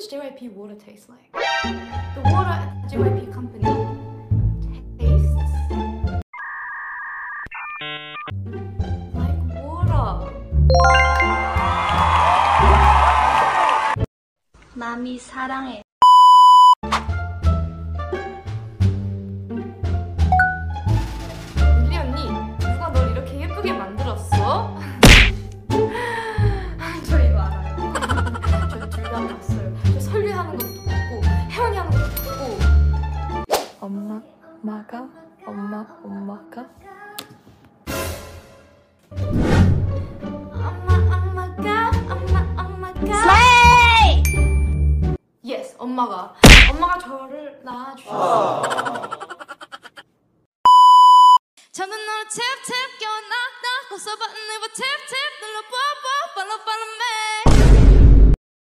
does JYP water taste like? The water at the JYP company tastes like water. 마미 사랑해. 릴리 언니, 누가 널 이렇게 예쁘게 만들었어? 저 이거 알아요. 저 둘 다 봤어요. 저 설리 하는 것도 봤고 혜원이 하는 것도 봤고. 엄마가 슬레이! Yes, 엄마가 저를 낳아주셨어요. 저는 너를 탭탭 껴 knock knock 고소 버튼 never 탭탭 눌러보